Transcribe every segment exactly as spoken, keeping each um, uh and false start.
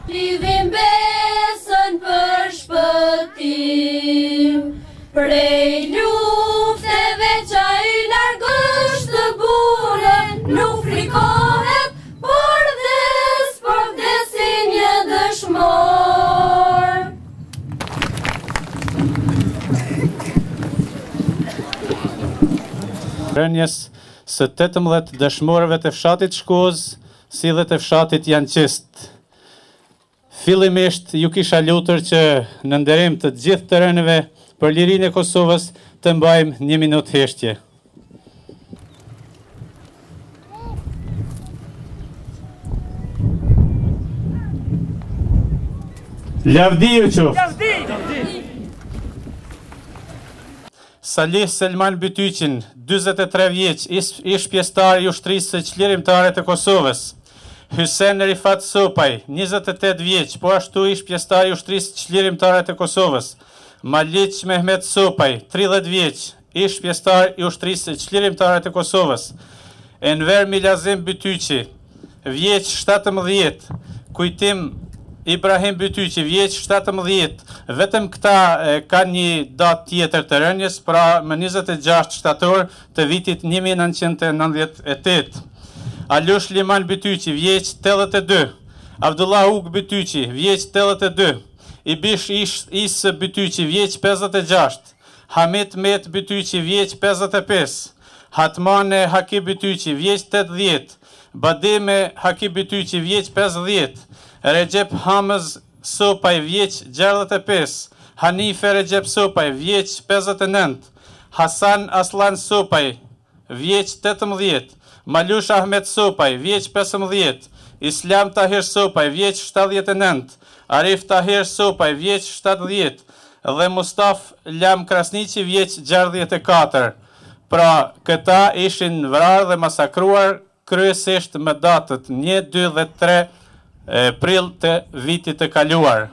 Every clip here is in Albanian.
Lidhim besën për shpëtim, prej lufteve qa i largësh të burën, nuk frikohet, por vdes, por vdesi një dëshmor. Rënjes së tetëmbëdhjetë dëshmorëve të fshatit Shkoz, si dhe të fshatit Janqist. Fillimisht ju kisha lutur që në nderim të gjithë të rënëve për lirinë e Kosovës të mbajmë një minutë heshtje. Lavdi ju qoftë! Salih Selman Bytyqin, dyzet e tre vjeç, ish pjesëtar i ushtrisë së çlirimtare të Kosovës. Hysen Rifat Sopaj, njëzet e tetë vjeç, po ashtu ish pjesëtar i ushtrisë çlirimtare të Kosovës. Maliq Mehmet Sopaj, tridhjetë vjeç, ish pjesëtar i ushtrisë çlirimtare të Kosovës. Enver Milazim Bytyqi, vjeç shtatëmbëdhjetë, Kujtim Ibrahim Bytyqi, vjeç shtatëmbëdhjetë, vetëm këta e, ka një datë tjetër të rënjes, pra më njëzet e gjashtë shtator të vitit një mijë e nëntëqind e nëntëdhjetë e tetë. Alush Liman Bytyqi, vjeç tetëdhjetë e dy, Abdullah Uk Bytyqi, vjeç tetëdhjetë e dy, Ibish Isë Bytyqi, vjeç pesëdhjetë e gjashtë, Hamit Met Bytyqi, vjeç pesëdhjetë e pesë, Hatmane Haki Bytyqi, vjeç tetëdhjetë, Badime Haki Bytyqi, vjeç pesëdhjetë, Recep Hamaz Sopaj, vjeç gjashtëdhjetë e pesë, Hanife Recep Sopaj, vjeç pesëdhjetë e nëntë, Hasan Aslan Sopaj, vjeç tetëmbëdhjetë, Malush Ahmet Sopaj, vjeç pesëmbëdhjetë, Islam Tahir Sopaj, vjeç shtatëdhjetë e nëntë, Arif Tahir Sopaj, vjeç shtatëdhjetë, dhe Mustaf Lam Krasniqi, vjeç gjashtëdhjetë e katër. Pra, këta ishin vrarë dhe masakruar kryesisht me datët një, dy dhe tre prill të vitit të kaluar.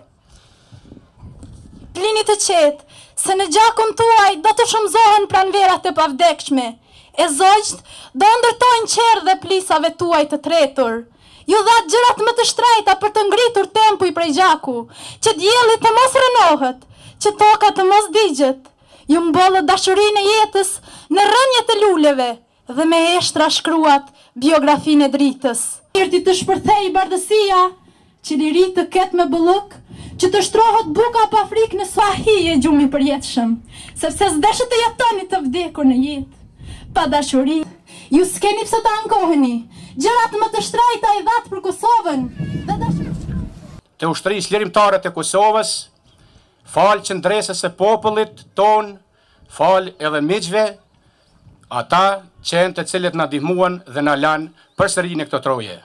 Lini të qetë, se në gjakun tuaj do të shumëzohen pranverat e pavdekshme, e zogjt do ndërtojnë qerë dhe plisave tuaj të tretur. Ju dha gjërat më të shtrejta për të ngritur tempuj prej gjaku, që dielli të mos rënohet, që toka të mos digjet. Ju mbollët dashurinë e jetës në rënjet e luleve dhe me eshtra shkruat biografinë e dritës. Mirti të shpërthej bardësia, që liri të ketë me bëllëk, që të shtrohet buka pa frikë në swahi e gjumi përjetshëm, sepse s'deshët të jetoni të vdekur në jetë. Pa dashuri, ju s'keni pse të ankoheni, gjërat më të shtrejta i dhatë për Kosovën dhe dashuri. Të ushtrisë lirimtare të Kosovës, falë qëndresës e popullit ton, falë edhe miqve, ata qenë të cilët na ndihmuan dhe na lanë përsëri në këtë troje.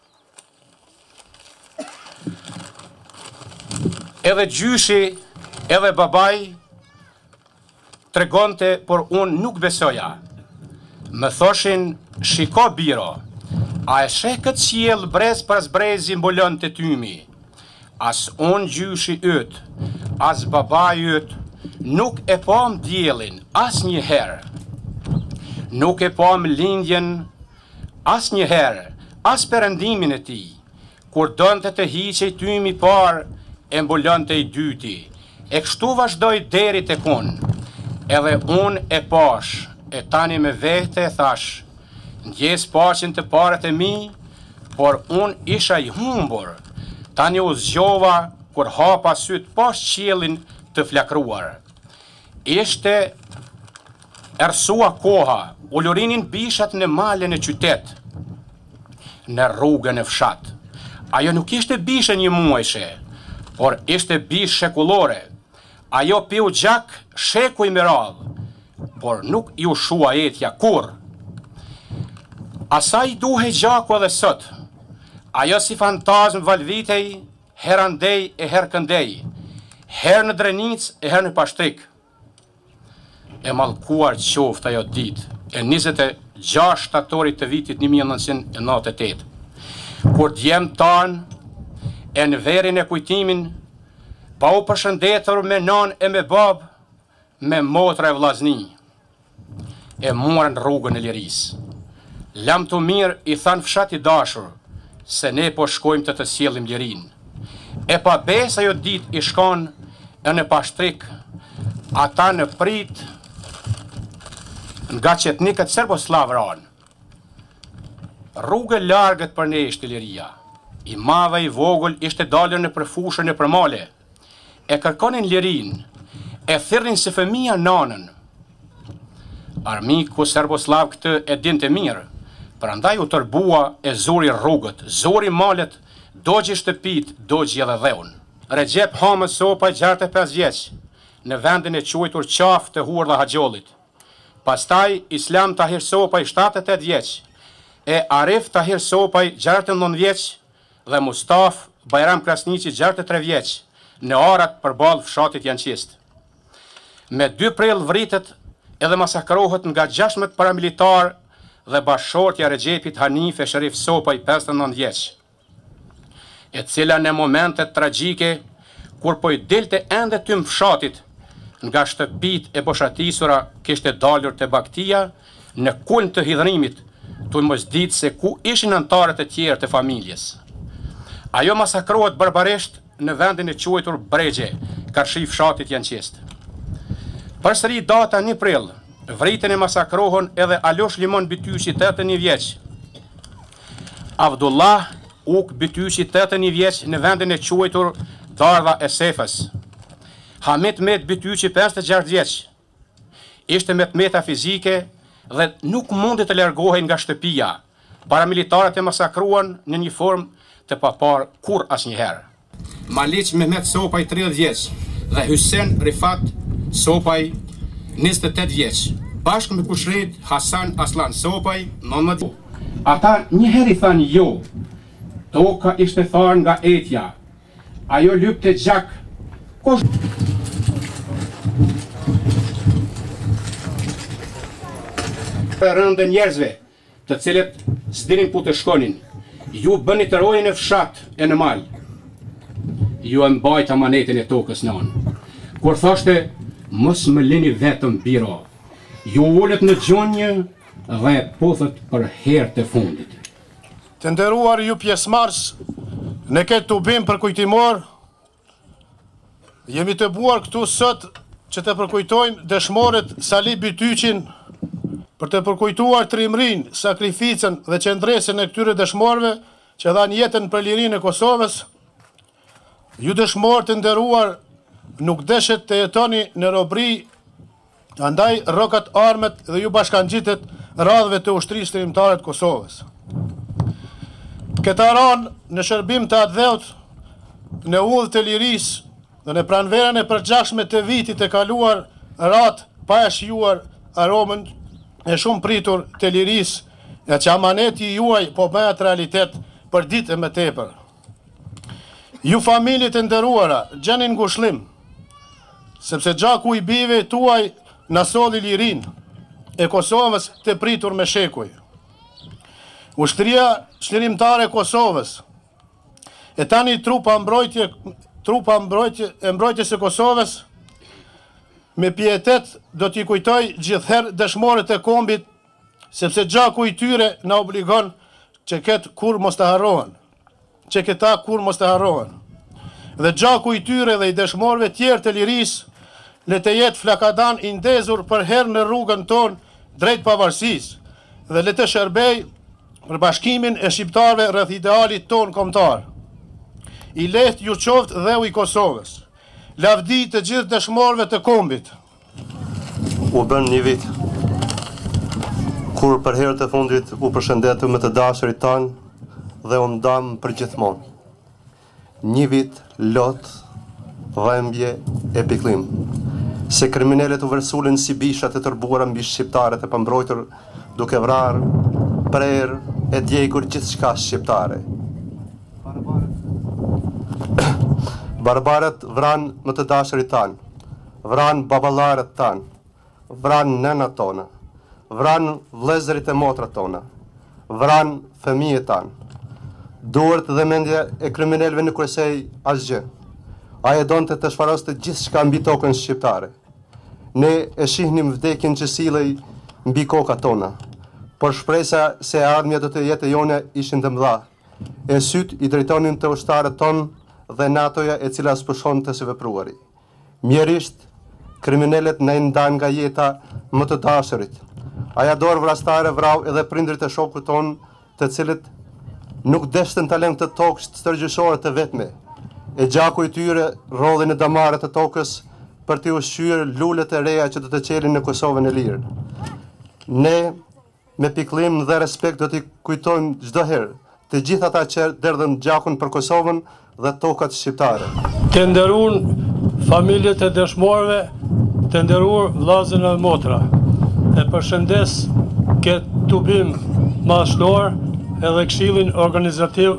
Edhe gjyshi, edhe babaj, tregonte, por unë nuk besoja. Më thoshin, shiko biro, a e sheh këtë qiell brez pas brezi mbulon të tymi. As unë gjyshi yt, as babaj yt, nuk e pam diellin as një herë. Nuk e pam lindjen as një herë, as perëndimin e tij. Kur donte të hiqej tymi parë, e mbulonte i dyti. E kështu vazhdoi deri tek unë. Edhe unë e pash, e tani me vete e thash, ndjes paqen të parët e mi, por unë isha i humbur. Tani u zgjova kur hapa syt pas qiellin të flakruar. Ishte ersua koha, u lurinin bishat në malën e qytet, në rrugën e fshat. Ajo nuk ishte bishe një muajshe, por ishte bish shekullore. Ajo piu gjak shekuj me radhë, por nuk ju shua etja kur. Asaj duhe gjaku edhe sot. Ajo si fantazm valvitej, her andej e her këndej, her në Drenic e her në Pashtrik. E mallkuar qoftë ajo ditë e njëzet e gjashtë shtatorit të vitit një mijë e nëntëqind e nëntëdhjetë e tetë. Kur djem tanë e në verin e kujtimin, pa u përshëndetur me non e me bab, me motra e vllazni, e muarën rrugën e lirisë. Lam të mirë i thanë fshat i dashur, se ne po shkojmë të të sjellim lirinë. E pa besa jo dit i shkon e në pashtrik, ata në prit nga qetnikët serboslav ranë. Rrugë largët për ne ishte liria. I madhe i vogël ishte dalën në përfushën e përmale. E kërkonin lirin, e thirrin si fëmija nanën. Armiku serboslav këtë e dinte mirë, prandaj u tërbua e zori rrugët, zori malet, dogji shtëpit, dogji edhe dheun. Recep Hamës Sopaj gjashtëdhjetë e pesë vjeç, në vendin e quajtur Qafë të Hur dhe Haxhollit. Pastaj Islam Tahir Sopaj shtatëdhjetë e tetë vjeç, e Arif Tahir Sopaj gjashtëdhjetë e nëntë vjeç dhe Mustaf Bajram Krasniqi gjashtëdhjetë e tre vjeç, në arat përballë fshatit Janqist. Me dy prill vritet edhe masakrohet nga gjashtëdhjetë paramilitar dhe bashkëshortja e Recepit Hanife Sherif Sopaj pesëdhjetë e nëntë vjeç, e cila në momentet tragjike, kur po i dilte ende tym fshatit, nga shtëpit e boshatisura kishte dalur te Baktia, në kulm të hidhrimit, tu mos ditë se ku ishin antarët e tjerë të familjes. Ajo masakrohet barbarisht në vendin e quajtur Bregje, karshi fshatit Janqist. Përsëri data një prill, vritën e masakrohen edhe Alosh Limon Bytyqi tetëdhjetë e një vjeç, Avdullah Uk Bytyqi tetëdhjetë e një vjeç në vendin e quajtur Dardha e Sefës. Hamit Met Bytyqi pesëdhjetë e gjashtë vjeç. Ishte metmeta fizike dhe nuk mundi të largohej nga shtëpia. Paramilitarët e masakruan në një formë të papar kur asnjëherë. Maliq Mehmet Sopaj tridhjetë vjeç dhe Hysen Rifat Sopaj njëzet e tetë vjeç, bashkë me kushrit Hasan Aslan Sopaj nëntëdhjetë. Ata njëherë i thanë jo. Toka ishte tharë nga etja. Ajo lypte gjak. Kush... Për rëndë njerëzve, të cilët s'dinin ku të shkonin, ju bëni të rojën e fshat e në mal. Ju e mbajt amanetin e tokës në anë. Kur thoshte, mos më lini vetëm biro. Ju ullet në gjonjë dhe pothët për herë të fundit. Të nderuar ju pjesëmarrës në këtë tubim përkujtimor, jemi të buar këtu sot që të përkujtojmë dëshmorët Sali Bytyqin, për të përkujtuar trimrin, sakrificën dhe qendresën e këtyre dëshmorëve që dhanë jetën për lirinë e Kosovës. Ju dëshmorë të nderuar nuk deshet të jetoni në robri, andaj rrokat armet dhe ju bashkangjitet radhëve të ushtrisë trimtare të Kosovës. Këta ranë në shërbim të atë dheut, në udhë të lirisë dhe në pranverën e përgjashme të vitit e kaluar ratë pa e shijuar aromën e shumë pritur të lirisë, e që amaneti juaj po bëhet realitet për ditë e më tepër. Ju familit e nderuara, gjenin ngushëllim, sepse gjaku i bive tuaj në solli lirinë e Kosovës të pritur me shekuj. Ushtria çlirimtare e Kosovës e tani trupa mbrojtje trupa mbrojtje e mbrojtjes së Kosovës me pietet do t'i kujtoj gjithherë dëshmorët e kombit, sepse gjaku i tyre na obligon që këtë kur mos të harrohen, që këta kur mos të harrohen. Dhe gjaku i tyre dhe i dëshmorëve tjerë të lirisë le të jetë flakadan i ndezur për herë në rrugën tonë drejt pavarësisë dhe le të shërbej për bashkimin e shqiptarëve rreth idealit ton kombëtar. I lehtë ju qoftë dheu i Kosovës. Lavdi të gjithë dëshmorëve të kombit. U bën një vit kur për herë të fundit u përshëndetëm me të dashurit tanë dhe u ndam për gjithmonë. Një vit lot, dhembje e pikëllim. Se kriminalet u vërsulën si bishat e tërbuara mbi shqiptarët e pambrojtur, duke vrarë, prerë e djegur gjithçka shqiptare. Barbarët vran më të dashurit tanë, vran baballarët tanë, vran nënat tona, vran vëllezërit e motrat tona, vran fëmijët tanë. Duart dhe mendja e kriminalëve nuk kursej asgjë. Ai e donte të shfaroste gjithçka mbi tokën shqiptare. Ne e shihnim vdekjen që sillej mbi kokat tona, por shpresa se ardhmja do të jetë jone ishin të mëdha. E syt i drejtonin të ushtarët tonë dhe natoja e cila spëshon të së vepruari. Mjerisht, kriminalet në ndan nga jeta më të dashurit. Aja dorë vrastare vrau edhe prindrit e shokut tonë, të cilët nuk deshtën të lënë të tokë stërgjyshore të vetme. E gjaku i tyre rodhi në damare të tokës për të ushqyer lulet e reja që do të qelin në Kosovën e lirë. Ne, me pikëllim dhe respekt, do t'i kujtojmë çdo herë të gjithë ata që derdhën gjakun për Kosovën dhe tokat shqiptare. Të nderuar familjet e dëshmorëve, të nderuar vllazën e motra. E përshëndes këtë tubim mashnor edhe këshillin organizativ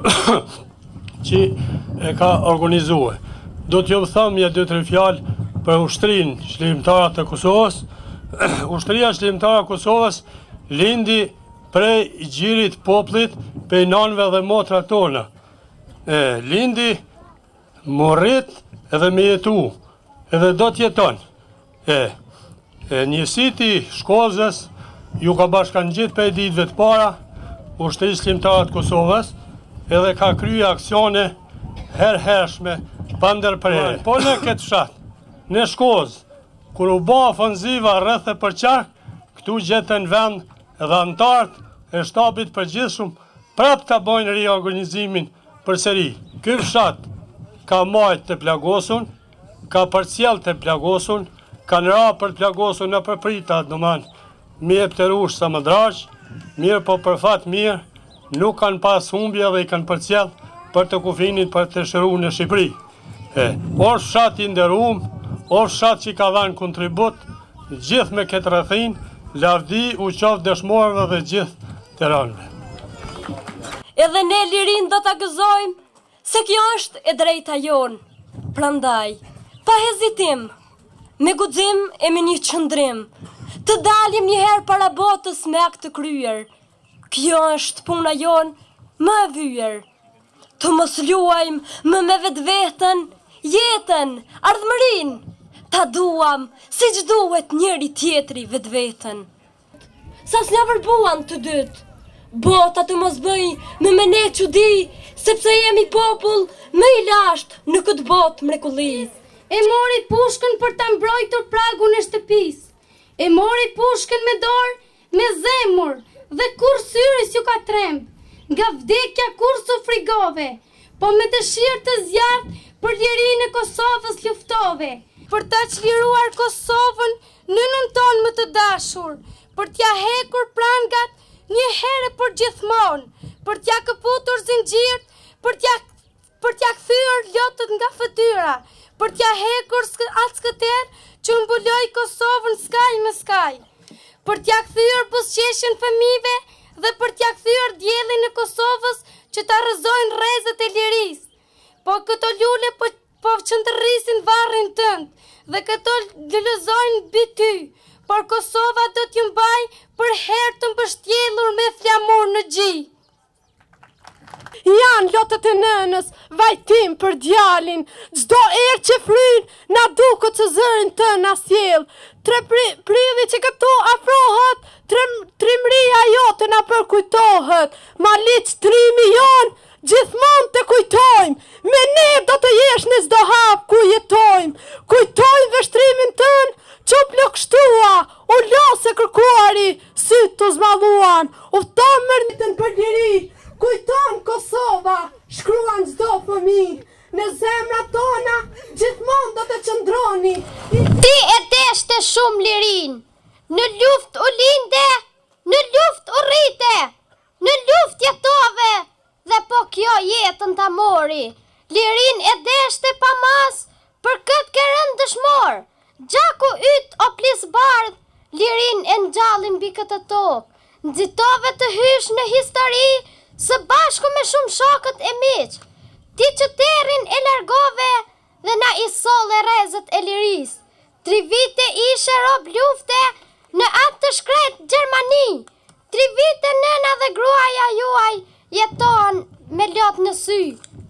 që e ka organizuar. Do t'ju them ja dy tre fjalë për ushtrin çlimtare të Kosovës. Ushtria çlimtare e Kosovës lindi prej gjirit poplit prej nanëve dhe motra tona. E, lindi morrit edhe me jetu, edhe do t'jeton. E, e njësiti Shkozës ju ka bashkan gjithë për ditëve të para, ushtri çlimtare të Kosovës, edhe ka kryer aksione herhershme pa ndërprerje. Po në këtë fshat, në Shkozë, kur u bë ofenziva rreth e përqark, këtu gjetën vend edhe antarët e shtabit përgjithshëm prap ta bojnë riorganizimin përsëri. Ky fshat ka majt të plagosun, ka përcjell të plagosun, kanë ra për të plagosun në përprita, domethënë, mi jep të rush sa më draq, mirë po për fat mirë, nuk kanë pas humbje dhe i kanë përcjell për të kufinit për të shëruar në Shqipëri. E, o fshat i nderuar, o fshat që ka dhënë kontribut, gjithë me këtë rrethin, lavdi u qoftë dëshmorëve dhe gjithë tiranëve. Edhe ne lirin do t'a gëzojmë, se kjo është e drejta jonë. Prandaj, pa hezitim, me guxim e me një qëndrim, të dalim njëherë para botës me akt të kryer. Kjo është puna jonë më e vyer. Të mos luajmë më me vetveten, jetën, ardhmërinë. Ta duam si që duhet njëri tjetri vetveten. Sa s'na vërbuan të dytë, bota të mos bëj me me ne çudi, sepse jemi popull më i lashtë në këtë botë mrekullis. E mori pushkën për ta mbrojtur pragun e shtëpisë. E mori pushkën me dorë, me zemër, dhe kur syris ju ka tremb, nga vdekja kur su frigove, po me dëshirë të zjarrt për lirinë e Kosovës luftove. Për ta çliruar Kosovën, nënën tonë më të dashur, për t'ja hekur prangat një herë për gjithmonë, për t'ja këputur zinxhirt, për t'ja për t'ja kthyer lotët nga fytyra, për t'ja hekur atë skëter që mbuloi Kosovën skaj me skaj, për t'ja kthyer buzëqeshjen fëmijëve dhe për t'ja kthyer diellin e Kosovës që ta rrëzojnë rrezet e lirisë. Po këto lule po po qëndërrisin varrin tënd dhe këto lëlëzojnë mbi ty, por Kosova do t'ju mbaj për herë të mbështjellur me flamur në gji. Janë lotët e nënës, vajtim për djalin, çdo erë që fryn, na duket që zërin të na sjell. Tre pri, prilli që këtu afrohet, trim, trimria jote na përkujtohet, Maliç trimi jon, gjithmonë të kujtojmë, me ne do të jesh në çdo hap ku jetojmë, kujtojmë veshtrimin tënë, që plokshtua, u lose kërkuari, sytë të zmadhuan, ufton mërnitën për liri, kujton Kosova, shkruan çdo fëmijë, në zemra tona gjithmonë do të qëndroni. Ti e deshte shumë lirin, në luft u linde, në luft u rrite, në luft jetove, dhe po kjo jetën ta mori. Lirin e deshte pa mas, për këtë ke rënë dëshmor. Gjaku yt o plis bardh, lirin e ngjallin mbi këtë tokë. Nxitove të hysh në histori, së bashku me shumë shokët e miq. Ti që terrin e largove dhe na i solle rrezet e liris. Tri vite ishe rob lufte në atë të shkret Gjermani. Tri vite nëna dhe gruaja juaj jetohen me lot në sy.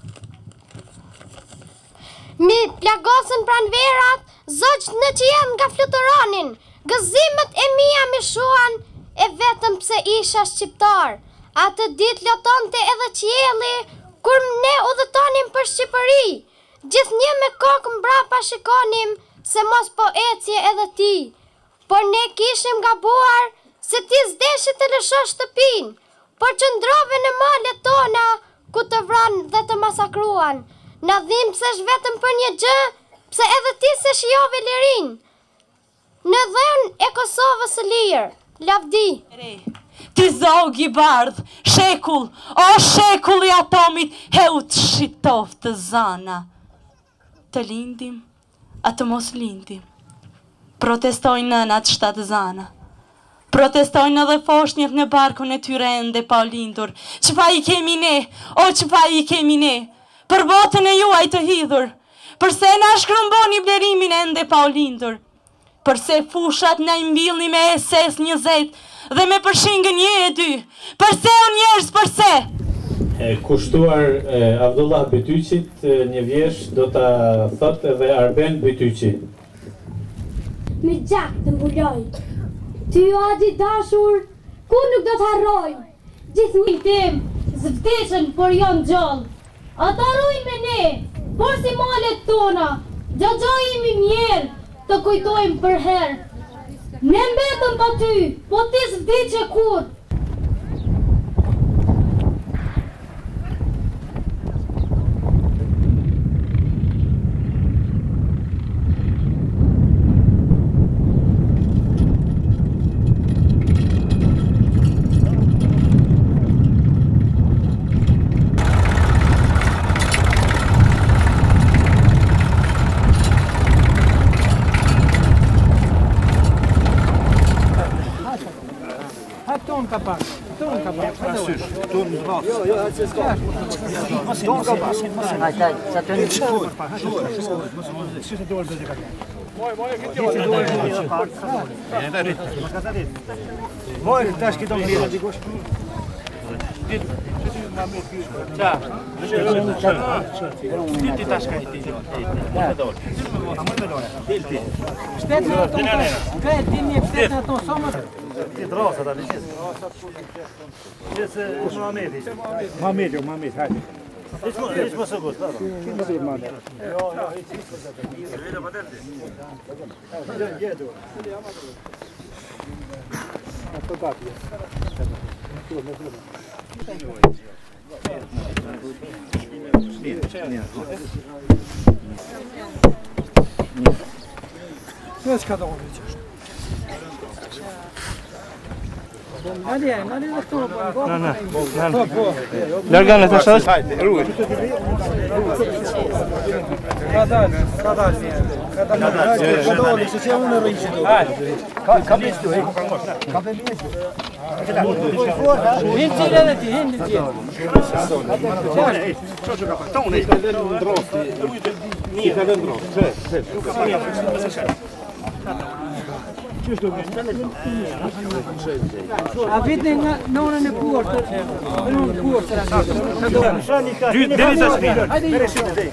Mi plagosën pranverat, zogjt në qiell nga fluturonin. Gëzimet e mia me shuan e vetëm pse isha shqiptar. Atë dit lotonte edhe qielli, kur ne udhëtonim për Shqipëri. Gjithnjë me kokë mbrapa shikonim se mos po ecje edhe ti, por ne kishim gabuar se ti s'deshi të lëshosh shtëpinë, por qëndrove në malet tona ku të vranë dhe të masakruan. Na dhimbsesh vetëm për një gjë, pse edhe ti se shijove lirin në dhënë e Kosovës së lirë. Lavdi. Ti zog i bardh, shekull, o shekull i atomit, heut shitof të zana. Të lindim, a të mos lindim. Protestojnë nënat shtatë zana. Protestojnë edhe foshnjët në barkun e tyre ende pa lindur. Që pa i kemi ne, o që pa i kemi ne, për botën e juaj të hidhur. Përse na shkrumboni blerimin ende pa lindur. Përse fushat na imbilni me S S njëzet dhe me përshingën një e dy. Përse o njerëz, përse? E kushtuar e, Abdullah Bytyqit, një vjesh do ta thot edhe Arben Bytyqi. Me gjak të mbuloj, ty o adi dashur, ku nuk do të harroj. Gjithë tim, zvdeshen por jonë gjallë. Ata rujnë me ne, por si malet tona, gjagjojim i mjerë, të kujtojmë për herë. Ne mbetëm pa ty, po ti s'vdiqe kur. Kapak, ton kapak, parasysh, ton ndros. Jo, jo, atë s'ka. Ton kapak. Hajde, sa të niç. Si të duar bëjë kapak. Moj, moj, këtë jo. Ne rit. Mos ka rit. Moj, tash që do të vjen dikush. Dit, ti na më ky. Ça. Dit ti tash ka ti. Ja, do. Amor me lore. Del ti. Shtet në tonë. Ka dini shtet në tonë somër. Ti drosa da liçes. Ese Muhamedi. Muhamedi, Muhamedi, hajde. Hiç mos, hiç mos e gust, apo. Kim do të marrë? Jo, jo, hiç hiç mos e gust. Severa patente. Ja, jedu. Ato papi. Tu me tu. Sve ska da uđeš. Hadi, hadi da to. Na, na. Largane të shosh. Hajde, ruaj. Ka dal, ka dal. Ka dal. Ka dal, se çe unë rriçi do. Hajde. Ka ka bistu, e ka mos. Ka bistu. Hin ti edhe ti, hin ti. Ço ço ka tonë. Ka lënë ndrosti. Ni ka lënë ndrosti. Çe, çe. A vidni nga nonën e puart, nonën e puart era. Dy deri sa shpinë. Hajde deri shit deri.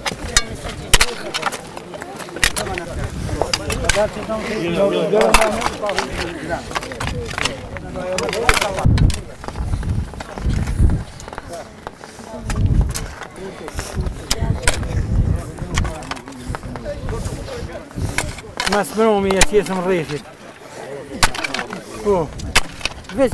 Mas mëromi e tjesëm rrethit. Po. Veç.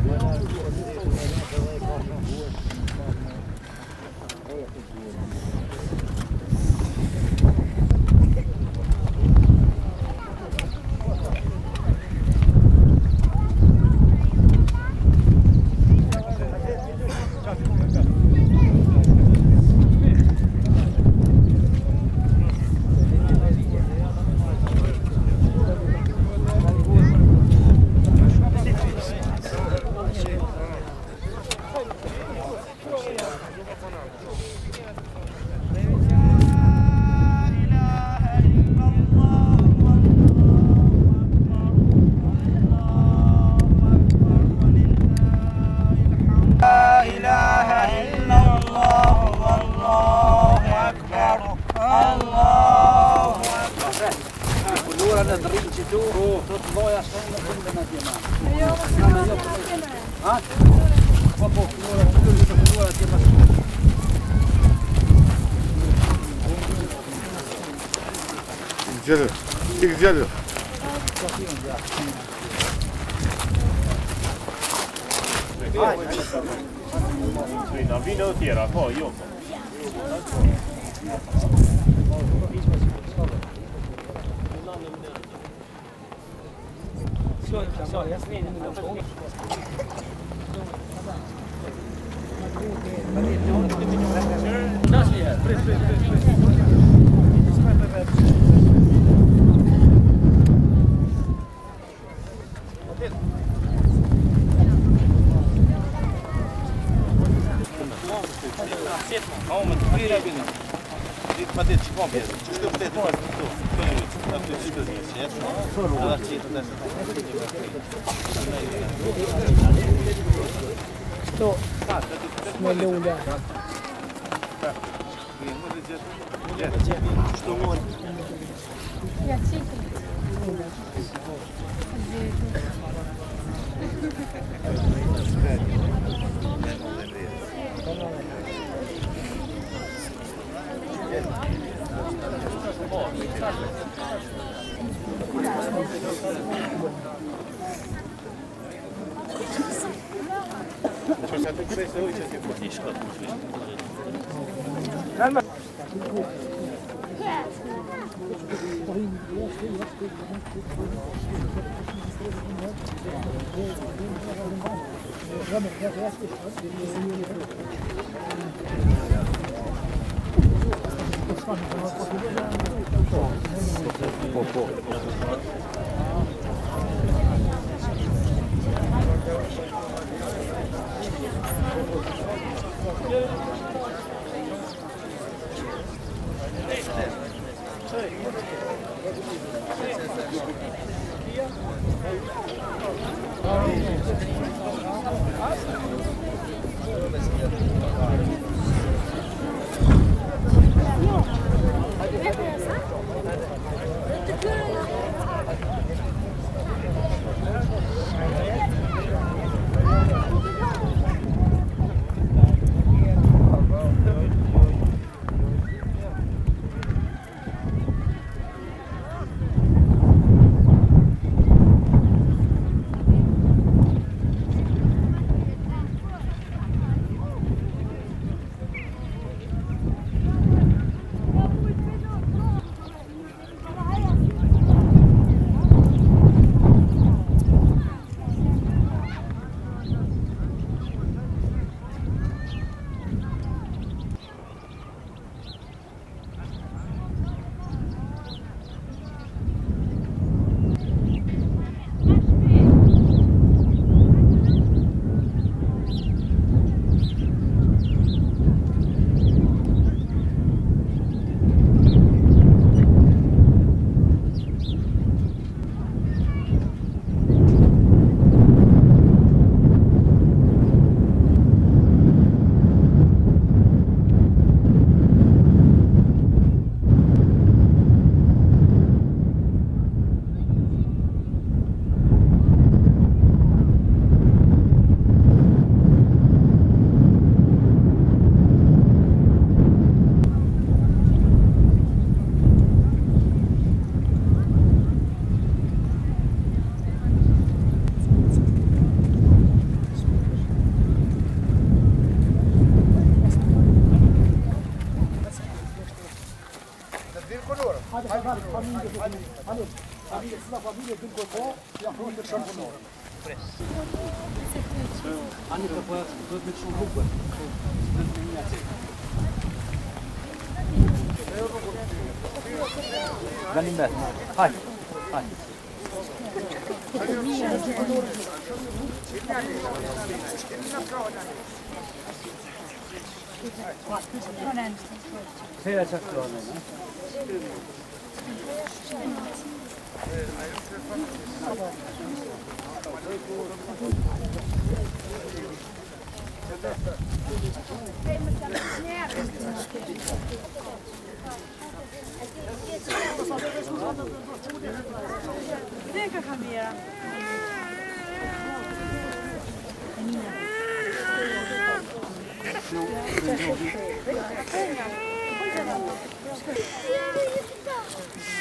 Gjelë, kikë gjelë. Vino të tjera, po, jo.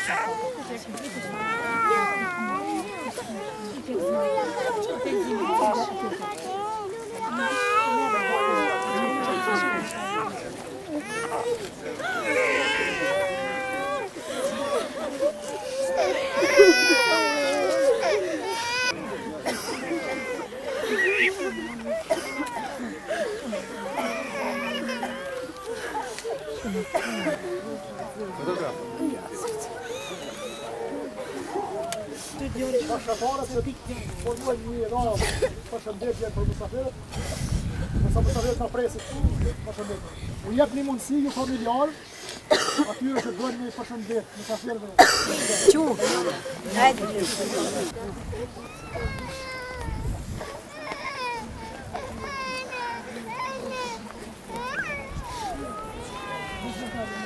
Pashatarët formojnë një radhë përshëndetje për mysafirët, nësa mysafirët në presit, përshëndetje. U jep një mundësi ju familjar, atyre që dojnë një përshëndet mysafirëve. Qu! Hajde! Thank you.